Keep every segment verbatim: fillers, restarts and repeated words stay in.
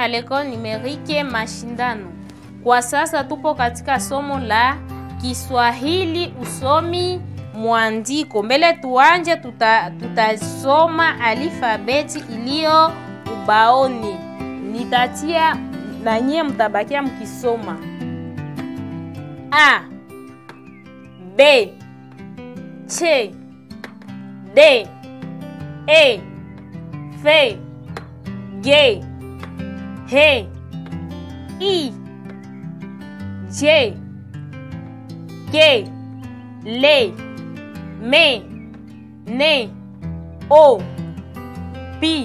à l'école numérique mashindano. Kwa sasa tupo katika somo la Kiswahili usomi mwandiko. Mbele tuanje tuta, tutasoma alfabeti iliyo ubaoni. Nitatia na nyie mtabakia mkisoma. A, B, C, D, E, F, G, H, I, J, K, L, M, N, O, P,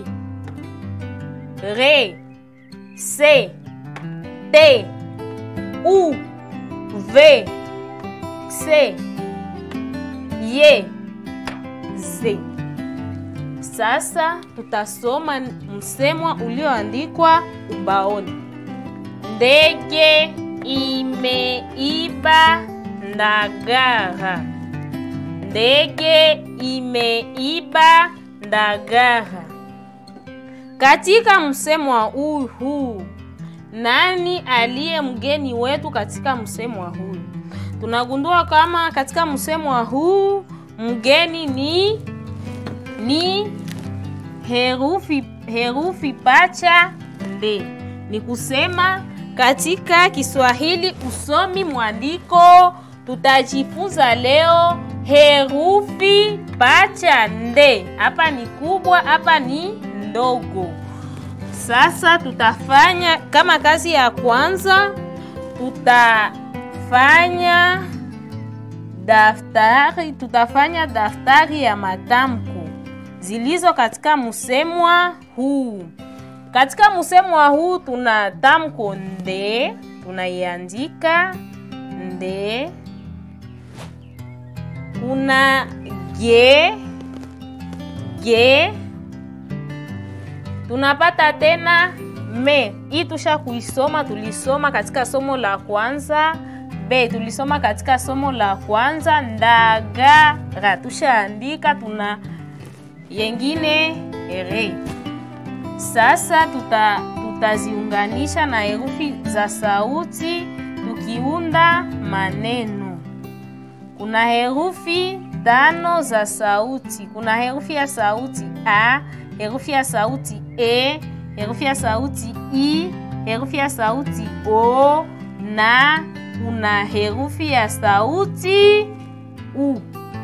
R, C, T, U, V, X, Y, Z. Sasa tutasoma msemwa ulioandikwa ubaoni. Ndege imeiba ndagara. Ndege imeiba ndagara. Katika msemwa huu huu, nani aliye mgeni wetu katika msemwa huu? Tunagundua kama katika msemwa huu mgeni ni ni herufi herufi pacha nde. Ni kusema katika Kiswahili usomi mwandiko tutajifunza leo herufi pacha nde. Hapa ni kubwa, hapa ni ndogo. Sasa tutafanya kama kazi ya kwanza, tutafanya daftari, tutafanya daftari ya matamko zilizo katika msemwa huu. Katika msemwa huu tuna tamko nde, tunaiandika nde. Kuna ge, ge. Tunapata tena me. Hii tusha kuisoma, tulisoma katika somo la kwanza. B tulisoma katika somo la kwanza. Ndagara tushaandika, tuna yengine ere. Sasa tuta tutaziunganisha na herufi za sauti tukiunda maneno. Kuna herufi tano za sauti. Kuna herufi ya sauti a, herufi ya sauti e, herufi ya sauti i, herufi ya sauti o, na kuna herufi ya sauti u.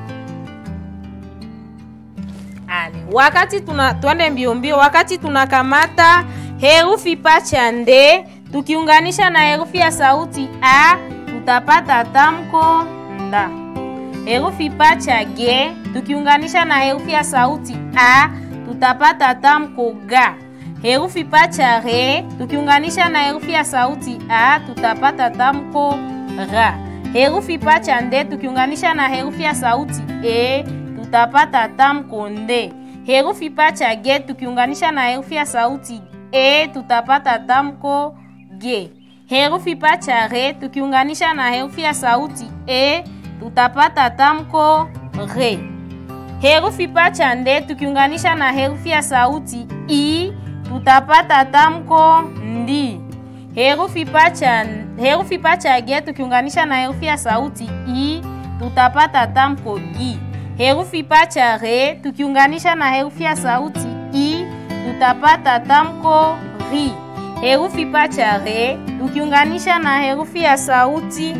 Ale, wakati tuna tuende mbio mbio, wakati tunakamata herufi pacha nde tukiunganisha na herufi ya sauti a, tutapata tamko nda. Herufi pacha ge tukiunganisha na herufi ya sauti a, tutapata tamko ga. Herufi pacha re tukiunganisha na herufi ya sauti a, tutapata tamko ra. Herufi pacha nde tukiunganisha na herufi ya sauti e, tutapata tamko nde. Herufi pacha ge tukiunganisha na herufi ya sauti e, tutapata tamko ge. Herufi pacha re tukiunganisha na herufi ya sauti e, tutapata tamko re. Herufi pacha nde tukiunganisha na herufi ya sauti i, tutapata tamko ndi. Herufi pacha herufi pacha ge tukiunganisha na herufi ya sauti i, tutapata tamko gi. Herufi pacha re tukiunganisha na herufi ya sauti i, tutapata tamko ri. Herufi pacha re tukiunganisha na herufi ya sauti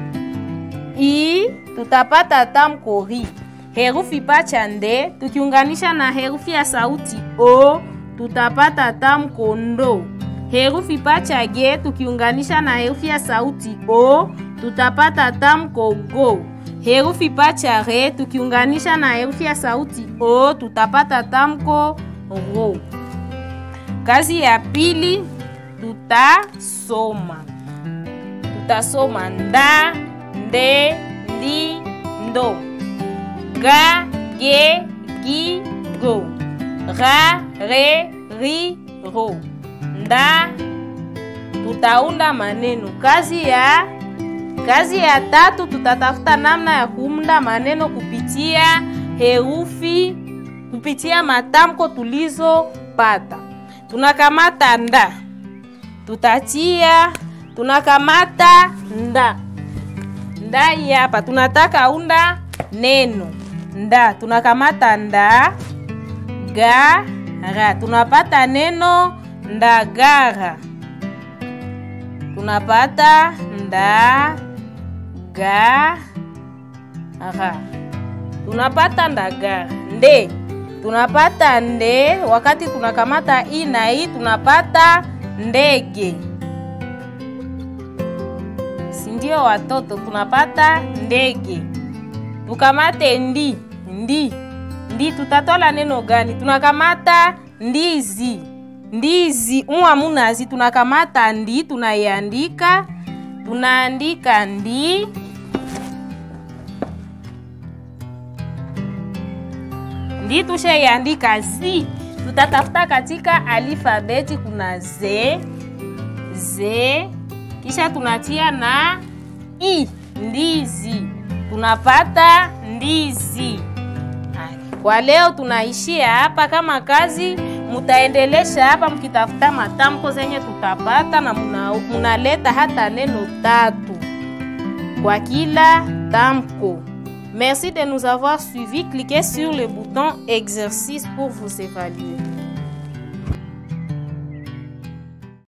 i, tutapata tamko ri. Herufi pacha nde tukiunganisha na herufi ya sauti o, tutapata tamko ndo. Herufi pacha ge tukiunganisha na herufi ya sauti o, tutapata tamko go. Herufi pacha re tukiunganisha na herufi ya sauti o, tutapata tamko ro. Kazi ya pili tutasoma. Tutasoma nda, nde, ndi, ndo. Ga, ge, gi, go. Ra, re, ri, ro. Nda, tutaunda maneno. Kazi ya kazi ya tatu tutatafuta namna ya kuunda maneno kupitia herufi, kupitia matamko tulizo pata. Tunakamata nda. tutatia, tunakamata nda. Nda hapa tunataka unda neno nda, tunakamata nda gara, tunapata neno ndagara. Tunapata nda ga ra, tunapata ndagara. Nde tunapata nde, wakati tunakamata i na i tunapata ndege. Sindio watoto, tunapata ndege. Tukamate ndi, ndi, ndi tutatola neno gani? Tunakamata ndizi, ndizi. Uwa munazi tunakamata ndi, tunaiandika, tunaandika ndi. Ndi tushaiandika zi, tutatafuta katika alfabeti kuna ze, ze, kisha tunatia na i, ndizi. Tunapata ndizi. Kwa leo tunaishia hapa. Kama kazi mutaendelesha hapa mkitafuta matamko zenye tutapata, na munaleta hata neno tatu kwa kila tamko. Merci de nous avoir suivis. Cliquez sur le bouton exercice pour vous évaluer.